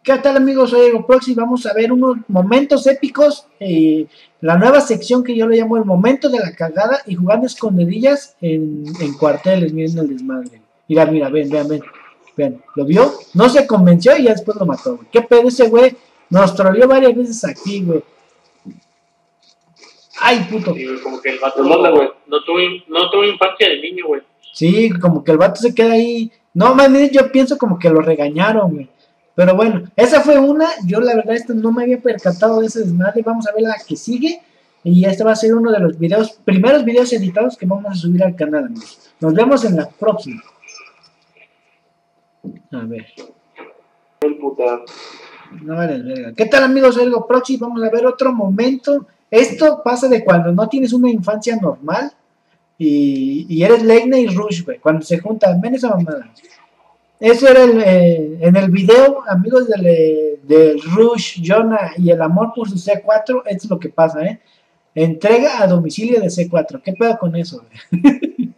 ¿Qué tal amigos? Soy Ego Proxy. Vamos a ver unos momentos épicos. La nueva sección que yo le llamo el momento de la cagada y jugando escondidillas en cuarteles. Miren el desmadre. Mira, ven. Vean, ¿lo vio? No se convenció y ya después lo mató, güey. ¿Qué pedo ese güey? Nos troleó varias veces aquí, güey. Ay, puto. Sí, güey, como que el vato no tuvo infancia de niño, güey. Sí, como que el vato se queda ahí. No, más bien yo pienso como que lo regañaron, güey. Pero bueno, esa fue una. Yo la verdad esta no me había percatado de ese desmadre. Vamos a ver la que sigue. Y este va a ser uno de los primeros videos editados que vamos a subir al canal, amigos. Nos vemos en la próxima. A ver. No vale verga. ¿Qué tal amigos? Soy Ego Proxy. Vamos a ver otro momento. Esto pasa de cuando no tienes una infancia normal. Y eres Leigna y Rush, güey. Cuando se juntan, ven esa mamada. Eso era en el video, amigos de Rush, Jonah y el amor por su C4. Esto es lo que pasa, ¿eh? Entrega a domicilio de C4. ¿Qué pedo con eso, güey?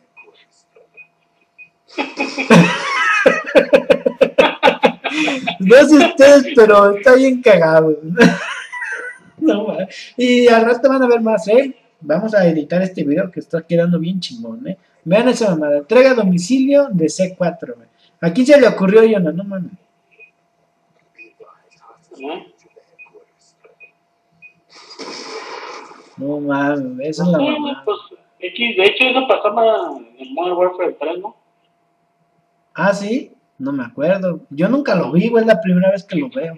No sé ustedes, pero está bien cagado. No, y al rato van a ver más, ¿eh? Vamos a editar este video que está quedando bien chingón, ¿eh? Vean esa mamada. Entrega a domicilio de C4, güey. ¿A quién se le ocurrió, Jonah? No mames. No mames, esa es la mamada. Pues, de hecho, eso pasaba en Modern Warfare 3, ¿no? Ah, sí, no me acuerdo. Yo nunca lo vi, güey, es la primera vez que lo veo.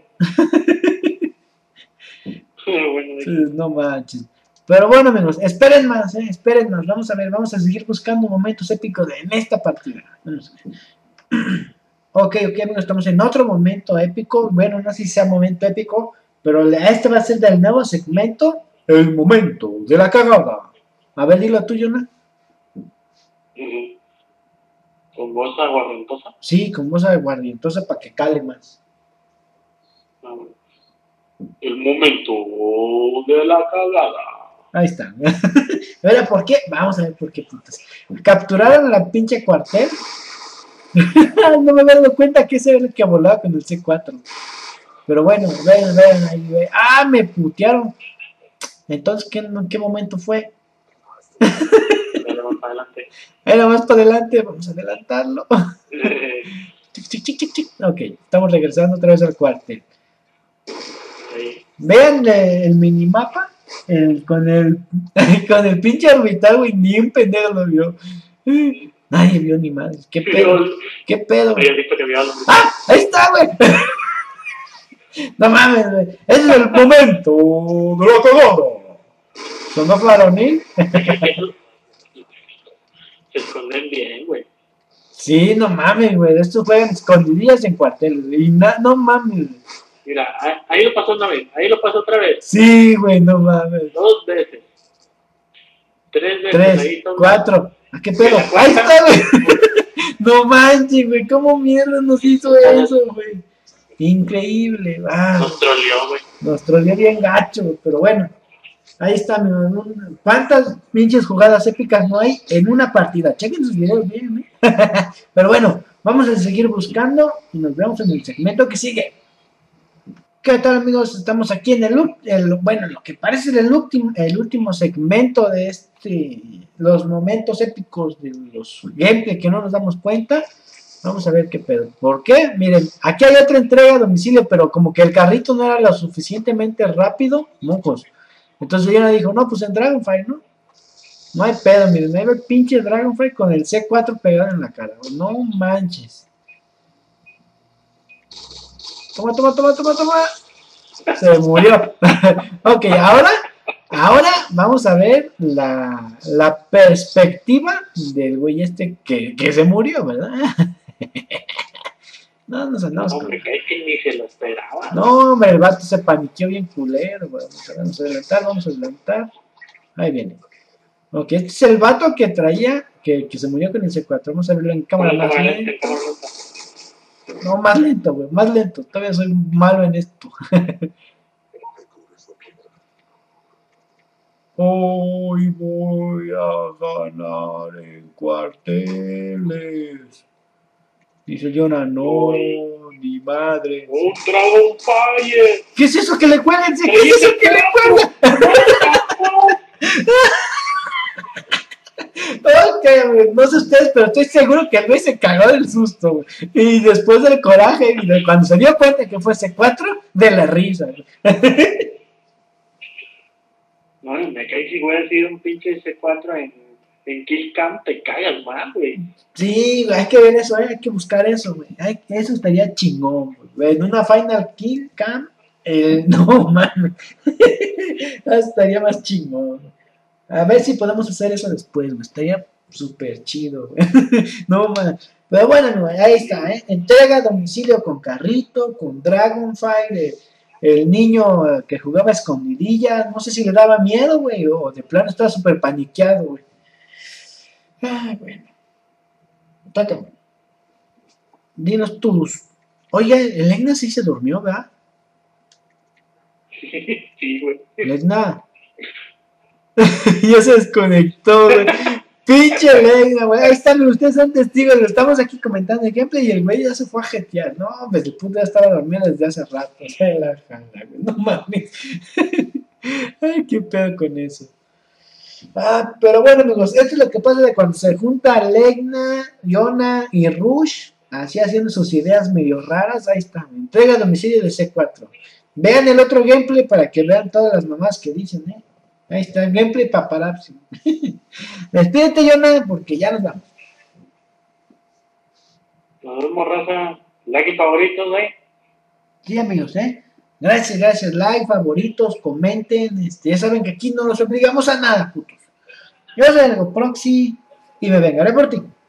Bueno, Sí, no manches. Pero bueno, amigos, esperen más, esperen más. Vamos a ver, vamos a seguir buscando momentos épicos en esta partida. Vamos a ver. Ok, amigos, estamos en otro momento épico. Bueno, no sé si sea momento épico, pero este va a ser del nuevo segmento, el momento de la cagada. A ver, dilo tú, Jonah. con voz aguardentosa. Sí, con voz aguardientosa para que cale más. El momento de la cagada. Ahí está. Ahora, ¿por qué? Vamos a ver por qué putas. Capturaron a la pinche cuartel. No me había dado cuenta que ese era el que volaba con el C4. Pero bueno, vean ahí, vean. ¡Ah, me putearon! Entonces, ¿qué momento fue? Era más adelante. Era más para adelante, vamos a adelantarlo. Ok, estamos regresando otra vez al cuartel. Vean el minimapa con el con el pinche orbital, güey, ni un pendejo lo vio. Nadie vio ni madre. ¿Qué pedo? ¿Qué pedo? ¡Ah! ¡Ahí está, güey! No mames, güey. Ese es el momento de lo todo. ¿Sonó varonil? Se esconden bien, güey. Sí, no mames, güey. Estos juegan escondidillas en cuarteles. Y no mames, güey. Mira, ahí lo pasó una vez, ahí lo pasó otra vez. Sí, güey, no mames. 2 veces. 3 veces. 3, ahí 4. ¿A qué pedo? Ahí está, güey. No manches, güey. ¿Cómo mierda nos hizo eso, güey? Increíble. Ah, nos troleó, güey. Nos troleó bien gacho, güey. Pero bueno. Ahí está, mi mamá. ¿Cuántas pinches jugadas épicas no hay en una partida? Chequen sus videos bien, ¿eh? Pero bueno, vamos a seguir buscando y nos vemos en el segmento que sigue. ¿Qué tal, amigos? Estamos aquí en bueno, lo que parece el último segmento de los momentos épicos de los gameplay que no nos damos cuenta. Vamos a ver qué pedo. ¿Por qué? Miren, aquí hay otra entrega a domicilio, pero como que el carrito no era lo suficientemente rápido, mocos. Entonces ella dijo, no, pues en Dragonfire, ¿no? No hay pedo, miren, ahí va el pinche Dragonfire con el C4 pegado en la cara. No manches. Toma. Se murió. Ok, ahora vamos a ver la perspectiva del güey este que se murió, ¿verdad? No, nos andamos con... Es que ni se lo esperaba. No, hombre, el vato se paniqueó bien culero, güey. Vamos a adelantar. Ahí viene. Ok, este es el vato que traía, que se murió con el C4. Vamos a verlo en cámara más lenta. No, más lento, güey, más lento. Todavía soy malo en esto. Hoy voy a ganar en cuarteles. Dice Jonah, no, mi madre. Un Dragon Fire. ¿Qué es eso que le cuelgan? ¿Qué es eso que le cuelgan? Ok, güey, no sé ustedes, pero estoy seguro que el güey se cagó del susto, güey. Y después del coraje, y cuando se dio cuenta que fue C4, de la risa, güey. No, me cae si hubiera sido un pinche C4 en Kill Cam, te cagas más, güey. Sí, güey, hay que ver eso, hay que buscar eso, güey. Eso estaría chingón, güey. En una Final Kill Cam, no, mames. Estaría más chingón. A ver si podemos hacer eso después, güey. Estaría súper chido, güey. No, man. Pero bueno, güey, ahí está, ¿eh? Entrega a domicilio con carrito, con Dragonfire, el niño que jugaba escondidilla. No sé si le daba miedo, güey, o de plano estaba súper paniqueado, güey. Ay, bueno. Tácame. Dinos tus. Oye, el Egna sí se durmió, ¿verdad? Sí, güey. El Egna. Ya se desconectó, güey. Pinche Egna, güey. Ahí están, ustedes son testigos. Lo estamos aquí comentando el gameplay y el güey ya se fue a jetear. No, pues el puto ya estaba dormido desde hace rato. O sea, la jala, güey. No mames. Ay, qué pedo con eso. Ah, pero bueno, amigos, esto es lo que pasa de cuando se junta Legna, Yona y Rush, así haciendo sus ideas medio raras. Ahí está, entrega a domicilio de C4. Vean el otro gameplay para que vean todas las mamás que dicen, ¿eh? Ahí está, gameplay paparazzi. Despídete, Yona, porque ya nos vamos. Nos vemos, raza. Like y favoritos, güey. Sí, amigos, ¿eh? Gracias, like, favoritos, comenten, ya saben que aquí no los obligamos a nada, putos. Yo soy Ergo Proxy y me vengaré por ti.